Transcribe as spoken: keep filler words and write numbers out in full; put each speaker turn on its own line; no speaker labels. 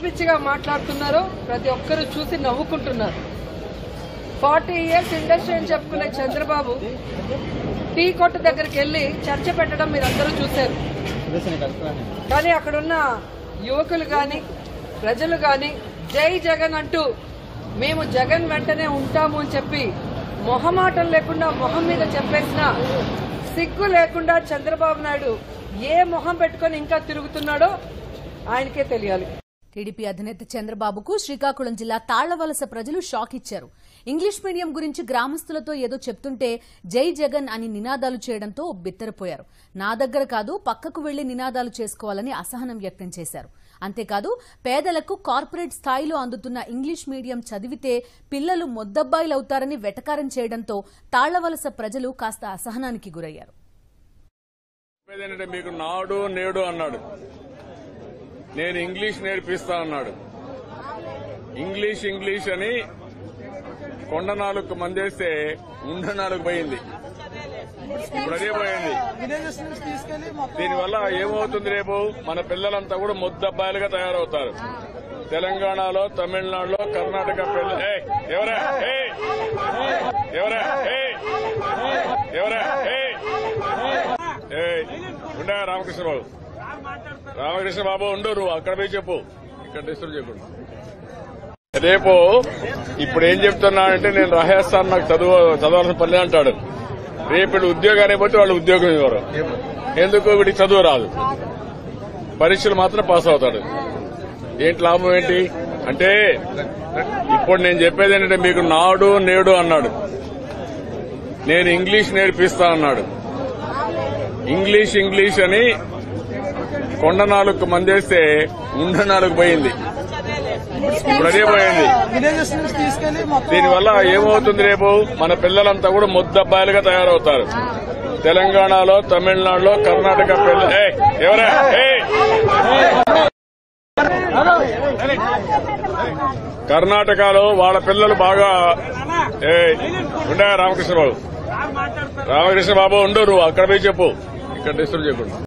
పిచ్చిగా మాట్లాడుతున్నారో ప్రతి ఒక్కరూ చూసి నవ్వుకుంటున్నారు. ఫార్టీ ఇయర్స్ ఇండస్ట్రీ అని చెప్పుకునే చంద్రబాబు టీ కొట్టు దగ్గరికి వెళ్లి చర్చ పెట్టడం మీరందరూ చూశారు. కానీ అక్కడున్న యువకులు గాని ప్రజలు గాని జై జగన్ అంటూ మేము జగన్ వెంటనే ఉంటాము అని చెప్పి మొహమాటం లేకుండా మొహం మీద చెప్పేసిన సిగ్గు లేకుండా చంద్రబాబు నాయుడు ఏ మొహం పెట్టుకుని ఇంకా తిరుగుతున్నాడో ఆయనకే తెలియాలి.
టీడీపీ అధినేత చంద్రబాబుకు శ్రీకాకుళం జిల్లా తాళ్లవలస ప్రజలు షాక్ ఇచ్చారు. ఇంగ్లీష్ మీడియం గురించి గ్రామస్తులతో ఏదో చెప్తుంటే జై జగన్ అని నినాదాలు చేయడంతో బిత్తరపోయారు. నా దగ్గర కాదు పక్కకు వెళ్లి నినాదాలు చేసుకోవాలని అసహనం వ్యక్తం చేశారు. అంతేకాదు పేదలకు కార్పొరేట్ స్థాయిలో అందుతున్న ఇంగ్లీష్ మీడియం చదివితే పిల్లలు మొద్దబ్బాయిలవుతారని వెటకారం చేయడంతో తాళ్లవలస ప్రజలు కాస్త అసహనానికి గురయ్యారు.
మీకు నాడు నేడు అన్నాడు, నేను ఇంగ్లీష్ నేర్పిస్తా అన్నాడు. ఇంగ్లీష్ ఇంగ్లీష్ అని కొండ నాలుగు మందేస్తే ఉండ నాలుగు పోయింది. ఇప్పుడు అదే పోయింది. దీనివల్ల ఏమవుతుంది, రేపు మన పిల్లలంతా కూడా ముద్దబ్బాయిలుగా తయారవుతారు. తెలంగాణలో, తమిళనాడులో, కర్ణాటక పిల్ల ఎవరా ఎవరా ఎవరా ఉండా రామకృష్ణబాబు రామకృష్ణ బాబు ఉండు, నువ్వు అక్కడ పోయి చెప్పు, ఇక్కడ డిస్టర్బ్ చేయకుండా. రేపు ఇప్పుడు ఏం చెప్తున్నానంటే నేను రాజస్థాన్ నాకు చదువు చదవాల్సిన పని అంటాడు. రేపు ఉద్యోగానికి పోతే వాళ్ళు ఉద్యోగం ఇవ్వరు. ఎందుకు? వీడికి చదువు రాదు, పరీక్షలు మాత్రం పాస్ అవుతాడు. ఏంటి లాభం ఏంటి అంటే, ఇప్పుడు నేను చెప్పేది ఏంటంటే మీకు నాడు నేడు అన్నాడు, నేను ఇంగ్లీష్ నేర్పిస్తా అన్నాడు. ఇంగ్లీష్ ఇంగ్లీష్ అని కొండ నాలుగు మందేస్తే ఉండ నాలుగు పోయింది. ఇప్పుడు అదే పోయింది. దీనివల్ల ఏమవుతుంది, రేపు మన పిల్లలంతా కూడా ముద్దబ్బాయిలుగా తయారవుతారు. తెలంగాణలో, తమిళనాడులో, కర్ణాటక పిల్ల ఎవరా కర్ణాటకలో వాళ్ళ పిల్లలు బాగా ఉండా రామకృష్ణబాబు రామకృష్ణ బాబు ఉండు, నువ్వు అక్కడ పోయి చెప్పు, ఇక్కడ డిస్టర్బ్ చేయకుండా.